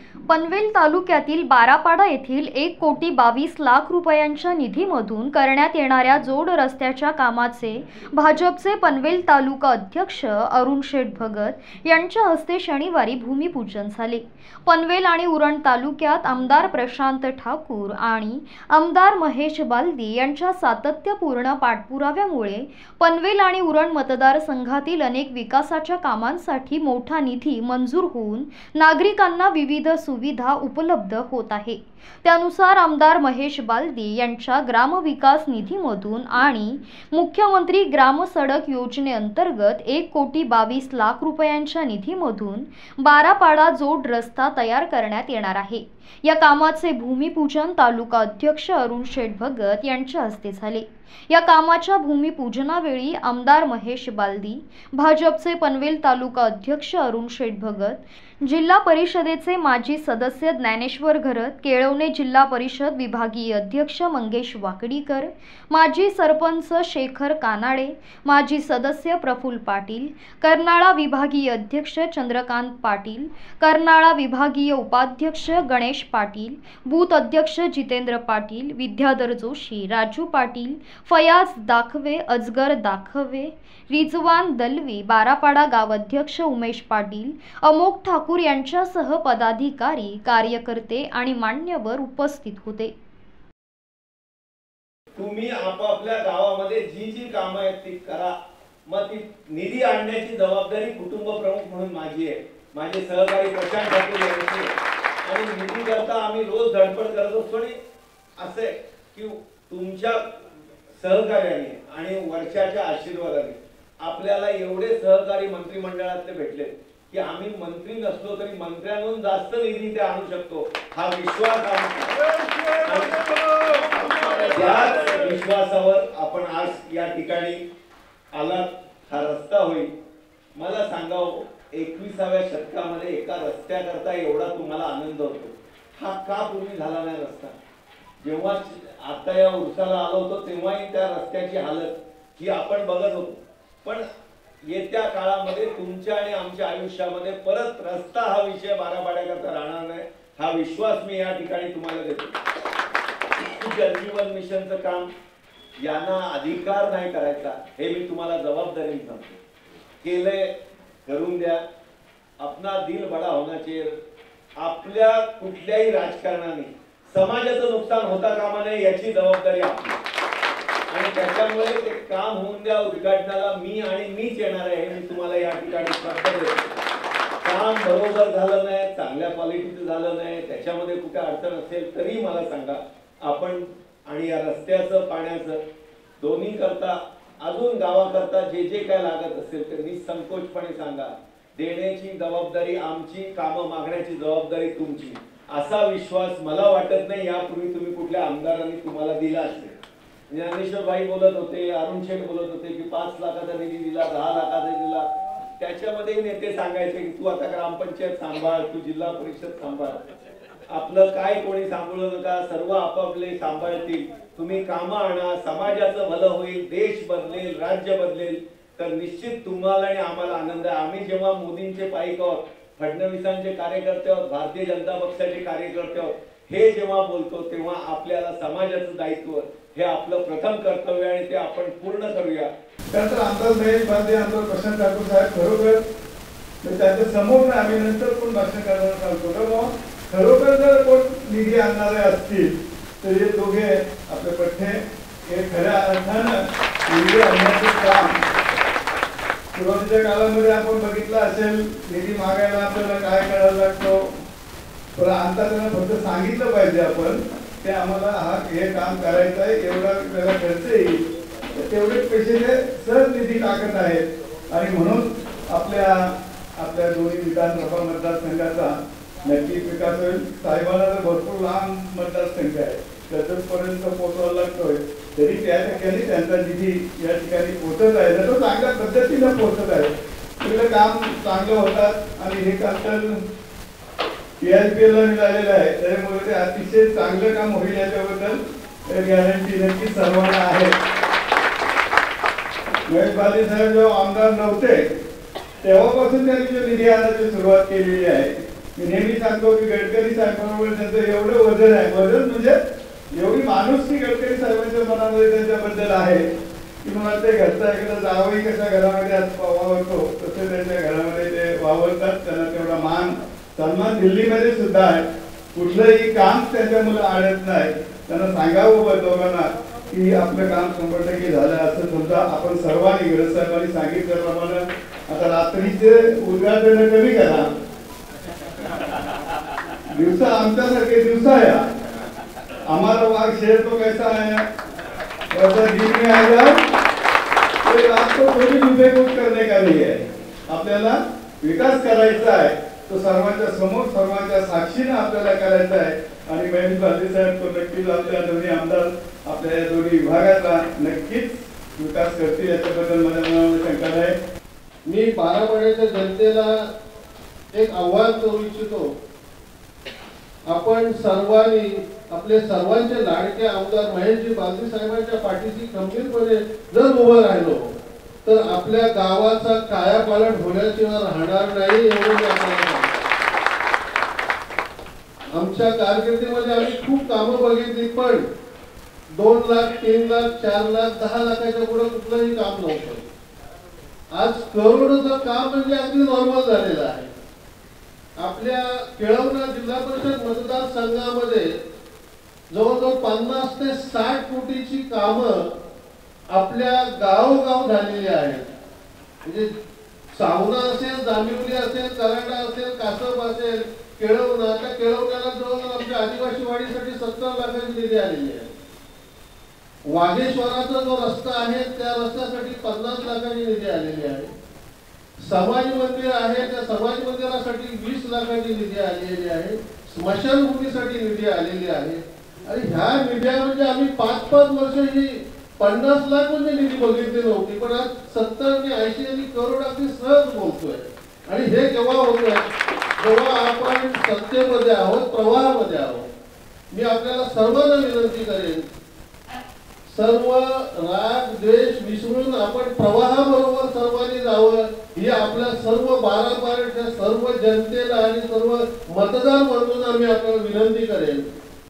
पनवेल तालुक्यातील बारापाडा येथील 1,22,00,000 रुपयांच्या निधीमधून करण्यात येणाऱ्या जोड रस्त्याच्या कामाचे भाजपचे पनवेल तालुका अध्यक्ष अरुण शेठ भगत यांच्या हस्ते शनिवारी भूमिपूजन झाले। पनवेल आणि उरण तालुक्यात आमदार प्रशांत ठाकूर आणि आमदार महेश बालदी यांच्या सातत्यपूर्ण पाठपुराव्यामुळे पनवेल आणि उरण मतदारसंघातील अनेक विकासाच्या कामांसाठी मोठा निधी मंजूर होऊन नागरिकांना विविध सुविधा उपलब्ध होत आहे। त्यानुसार आमदार महेश बालदी यांच्या ग्रामविकास निधीमधून आणि मुख्यमंत्री ग्राम सडक योजनेअंतर्गत 1,22,00,000 रुपयांच्या निधीमधून बारापाडा जोड रस्ता तयार करण्यात येणार आहे। या कामाचे भूमिपूजन तालुका अध्यक्ष अरुण शेठ भगत यांच्या हस्ते झाले। या कामाच्या भूमिपूजनावेळी आमदार महेश बालदी, भाजपचे पनवेल तालुका अध्यक्ष अरुण शेठ भगत, जिल्हा परिषदेचे माजी सदस्य ज्ञानेश्वर घरत, केळवणे जिल्हा परिषद विभागीय अध्यक्ष मंगेश वाकडीकर, माजी सरपंच शेखर कानाडे, माजी सदस्य प्रफुल्ल पाटील, कर्नाळा विभागीय अध्यक्ष चंद्रकांत पाटील, कर्नाळा विभागीय उपाध्यक्ष गणेश पाटील, बूथ अध्यक्ष जितेंद्र पाटील, विद्याधर जोशी, राजू पाटील, फयाज दाखवे, अजगर दाखवे, रिजवान दलवी, बारापाडा गावाध्यक्ष उमेश पाटील, अमोक ठाकूर यांच्यासह पदाधिकारी, कार्यकर्ते आणि मान्यवर उपस्थित होते। तुम्ही आपापल्या गावामध्ये जी कामं आहेत ती करा। मग ती निधी आणण्याची जबाबदारी कुटुंब प्रमुख म्हणून माझी आहे, माझे सहकारी प्रशांत ठाकूर यांची। आणि निधी करता आम्ही रोज धडपड करत असतो आणि असे की तुमच्या सहकार्याने आणि वर्षाच्या आशीर्वादाने आपल्याला एवढे सहकारी मंत्रिमंडळातले भेटले की आम्ही मंत्री नसलो तरी मंत्र्यांहून जास्त निधी ते आणू शकतो, हा विश्वास या विश्वासावर आपण आज या ठिकाणी आलात। हा रस्ता होईल। मला सांगावं, 21व्या शतकामध्ये एका रस्त्याकरता एवढा तुम्हाला आनंद होतो, हा का पूर्वी झाला नाही रस्ता? जेव्हा आता या उर्साला आलो होतो तेव्हाही त्या रस्त्याची हालत ही आपण बघत होतो। पण येत्या काळामध्ये तुमच्या आणि आमच्या आयुष्यामध्ये परत रस्ता हा विषय बारापाड्याकरता राहणार नाही, हा विश्वास मी या ठिकाणी तुम्हाला देतो। जलजीवन मिशनचं काम यांना अधिकार नाही करायचा, हे मी तुम्हाला जबाबदारी सांगतो। केले करून द्या, अपना दिल बडा होना चाहिए। आपल्या कुठल्याही राजकारणाने समाजाचं नुकसान होता कामा नये याची जबाबदारी आपली, आणि त्याच्यामुळे ते काम होऊन द्या। उद्घाटनाला मीच येणार आहे, मी तुम्हाला या ठिकाणी श्रद्धा देतो। काम बरोबर झालं नाही, चांगल्या क्वालिटीचं झालं नाही, त्याच्यामध्ये कुठे अडचण असेल तरी मला सांगा। आपण आणि या रस्त्याचं पाण्याचं दोन्ही करता अजून गावाकरता जे काय लागत असेल ते निसंकोचपणे सांगा। देण्याची जबाबदारी आमची, कामं मागण्याची जबाबदारी तुमची, असा विश्वास मला वाटत नाही यापूर्वी तुम्ही कुठल्या आमदारांनी तुम्हाला दिला असेल। ज्ञानेश्वर भाई बोलत होते, अरुण शेठ बोलत होते की 5 लाखाचा निधी दिला, 10 लाखाचा दिला। त्याच्यामध्ये नेते सांगायचे की तू आता ग्रामपंचायत सांभाळ, तू जिल्हा परिषद सांभाळ, आपलं काय कोणी सांभाळू नका, सर्व आपापले सांभाळतील। तुम्ही कामं आणा, समाजाचं भलं होईल, देश बदलेल, राज्य बदलेल, तर निश्चित तुम्हाला आणि आम्हाला आनंद आहे। आम्ही जेव्हा मोदींचे पाईक आहोत, फडणवीसांचे कार्यकर्ते आहोत, भारतीय जनता पक्षाचे कार्यकर्ते आहोत, हे जेव्हा बोलतो तेव्हा आपल्याला समाजाचं दायित्व हे आपलं प्रथम कर्तव्य आहे आणि ते आपण पूर्ण करूया। त्यानंतर आमदार महेश बालदी, आमदार प्रशांत ठाकूर साहेब खरोखर त्यांच्या समोर आम्ही नंतर पण भाषण करणार सांगतो। खरोखर जर कोण निधी आणणारे असतील तर हे दोघे आपले पठ्ठे हे खऱ्या अर्थानं निधी आणण्याचं काम सुरुवातीच्या काळामध्ये आपण बघितलं असेल, निधी मागायला आपल्याला काय करायला लागतो, पण आता त्यांना फक्त सांगितलं पाहिजे आपण ते आम्हाला हे काम करायचं आहे, एवढा वेळा खर्च येईल, तेवढेच पैसे ते सहज निधी टाकत आहेत। आणि म्हणून आपल्या दोन्ही विधानसभा मतदारसंघाचा नक्कीच विकास होईल। साहेबांना तर भरपूर लहान मतदारसंघ आहे, त्याच्यापर्यंत पोहोचायला लागतोय, तरी त्या ठिकाणी त्यांचा निधी या ठिकाणी पोहोचत आहे, तो चांगल्या पद्धतीनं पोहोचत आहे। तिकडे काम चांगलं होतात आणि हे काम तर PSPL ला मिळालेलं आहे, त्यामुळे ते अतिशय चांगलं काम होईल याच्याबद्दल गॅरंटी नक्की सर्वांना आहे। महेश बालदी साहेब जेव्हा आमदार नव्हते तेव्हापासून त्यांनी जो निधी आणायची सुरुवात केलेली आहे, मी नेहमी सांगतो की गडकरी साहेबांबरोबर त्यांचं एवढं वजन आहे, वजन म्हणजे एवढी माणुसकी गडकरी साहेबांच्या मनामध्ये त्यांच्याबद्दल आहे की मला ते घरचा एखादा जावई कशा घरामध्ये आज वावरतो तसे त्यांच्या घरामध्ये ते वावरतात. त्यांना तेवढा मान सन्मान दिल्लीमध्ये सुद्धा आहे. कुठलंही काम त्यांच्या मुलं आडत नाही. त्यांना सांगावं दोघांना की आपलं काम 100% झालं असं समजा. आपण सर्वांनी गरज साहेबांनी सांगितल्याप्रमाणे आता रात्रीचे उद्घाटन कमी करा, दिवसा आमच्यासारखे दिवसा या. हमारा वाघ शेर तो कैसा है वैसा दिन में आएगा, तो रात को कोई बेवकूफ करने का नहीं है. आपल्याला विकास करायचा आहे तो सर्वांच्या समोर सर्वांच्या साक्षीने आपल्याला करायचा आहे. आणि महेश बालदी साहेब तो नक्कीच आपल्या दोन्ही आमदार आपल्या या दोन्ही विभागाचा नक्कीच विकास करतील याच्याबद्दल माझ्या मनामध्ये शंका नाही. मी बारामतीच्या जनतेला एक आव्हान करू इच्छितो. आपण सर्वांनी आपले सर्वांचे लाडके आमदार महेशजी बालदी साहेबांच्या पाठीशी खंबीरपणे जर उभं राहिलो तर आपल्या गावाचा कायापालट होण्याशिवाय राहणार नाही. एवढं मी आपल्याला सांगतो. आमच्या कारकिर्दीमध्ये आम्ही खूप कामं बघितली, पण 2 लाख 3 लाख 4 लाख 10 लाखाच्या पुढे कुठलंही काम नव्हतं. आज करोडोचं काम म्हणजे अगदी नॉर्मल झालेलं आहे. आपल्या केळवणा जिल्हा परिषद मतदारसंघामध्ये जवळजवळ 50 ते 60 कोटीची कामं आपल्या गावोगाव झालेली आहेत. म्हणजे सावना असेल, जांभिवली असेल, कराडा असेल, कासब असेल, केळवणा. त्या केळवण्याला जवळजवळ आमच्या आदिवासी वाडीसाठी 70 लाखाची निधी आलेली आहे. वाघेश्वराचा जो रस्ता आहे त्या रस्त्यासाठी 50 लाखाची निधी आलेली आहे. समाज मंदिर आहे त्या समाज मंदिरासाठी 20 लाखाची निधी आलेली आहे. स्मशानभूमीसाठी निधी आलेली आहे. आणि ह्या निधी म्हणजे आम्ही 5-5 वर्ष ही 50 लाख म्हणजे निधी बघितली नव्हती, पण आज 70 आणि 80 आणि करोड अगदी सहज बोलतोय. आणि हे केव्हा होतोय, जेव्हा आपण सत्तेमध्ये आहोत, प्रवाहामध्ये आहोत. मी आपल्याला सर्वांना विनंती करेन, सर्व राग द्वेष विसरून आपण प्रवाहाबरोबर सर्वांनी जावं ही आपल्या सर्व बारामतीच्या सर्व जनतेला आणि सर्व मतदार बंधूंना मी आपल्याला विनंती करेन.